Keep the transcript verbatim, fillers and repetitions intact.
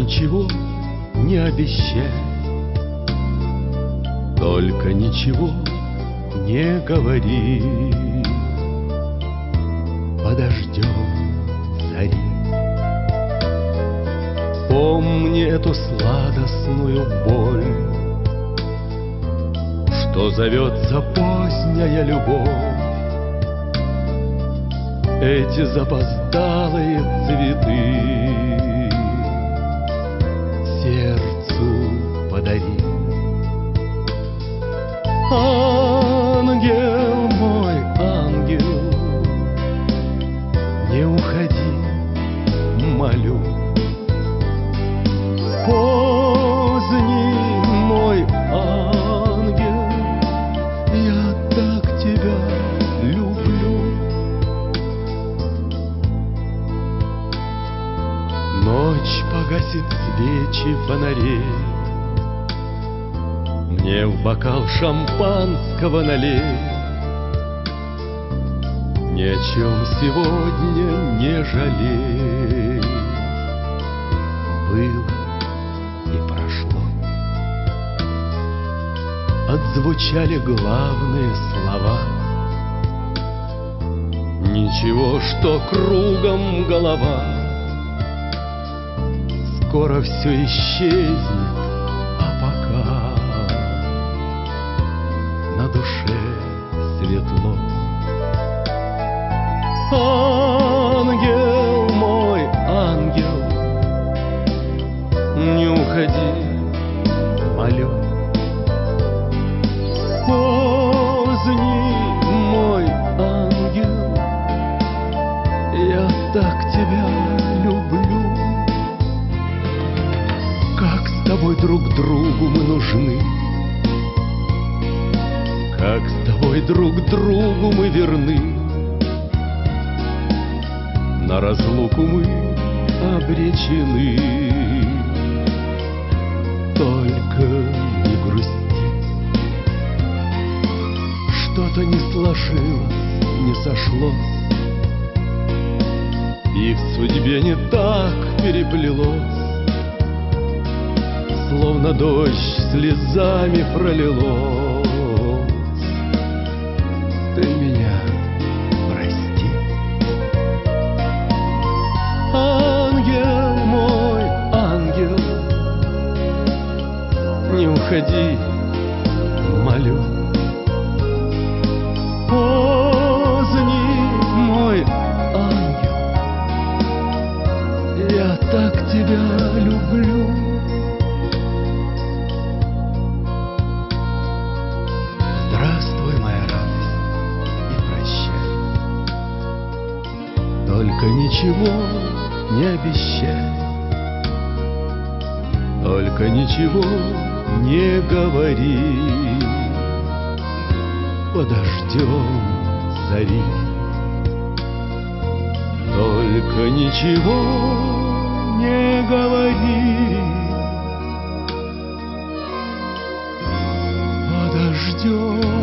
ничего не обещай, только ничего не говори. Подождем зари. Помни эту сладостную боль, что зовется поздняя любовь. Эти запоздалые цветы сердцу подари. Ангел мой, ангел, не уходи, молю. Поздний мой ангел, я так тебя люблю. Ночь погасит свечи фонарей, мне в бокал шампанского налей. Ни о чем сегодня не жалей. Было и прошло. Отзвучали главные слова. Ничего, что кругом голова. Скоро все исчезнет, а пока на душе светло. Ангел мой, ангел, не уходи, молю. Поздний мой ангел, я так тебя люблю. Как с тобой друг другу мы нужны, как с тобой друг другу мы верны. На разлуку мы обречены. Только не грусти, что-то не сложилось, не сошлось, и в судьбе не так переплелось. Словно дождь слезами пролилось. Ты меня прости. Ангел мой, ангел, не уходи, молю. Поздний мой ангел, я так тебя люблю. Только ничего не обещай, только ничего не говори. Подождем зари. Только ничего не говори. Подождем.